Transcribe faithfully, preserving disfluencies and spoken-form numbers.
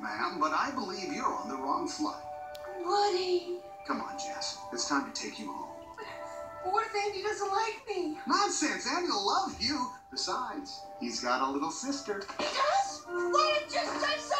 ma'am, but I believe you're on the wrong flight. Woody. Come on, Jess. It's time to take you home. What if Andy doesn't like me? Nonsense. Andy will love you. Besides, he's got a little sister. He does? Why didn't you say so?